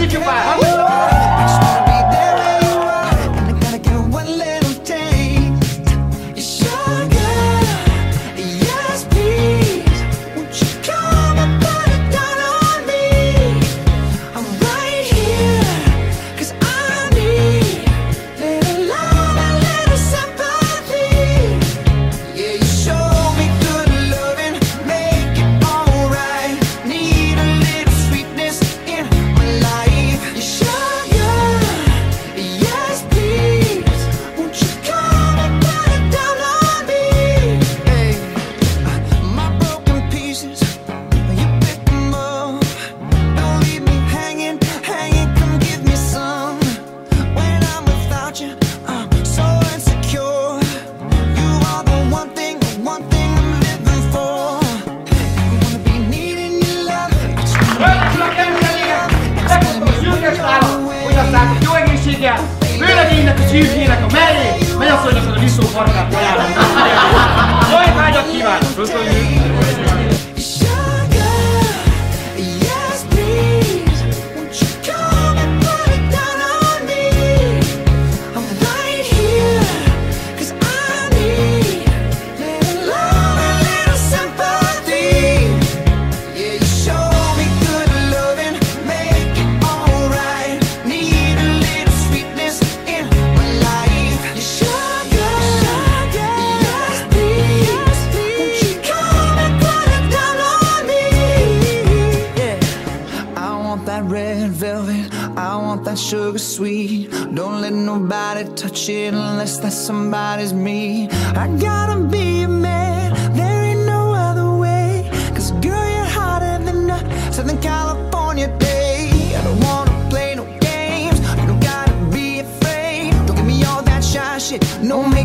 Így csupán! Főleg énnek a csirkének a mellé, mennyasszonynak a viszófarkát ajánlom. Olyan vágyat kívánok! Köszönjük! Red velvet, I want that sugar sweet. Don't let nobody touch it unless that somebody's me. I gotta be a man, there ain't no other way. Cause girl, you're hotter than a Southern California day. I don't wanna play no games, you don't gotta be afraid. Don't give me all that shy shit, no man.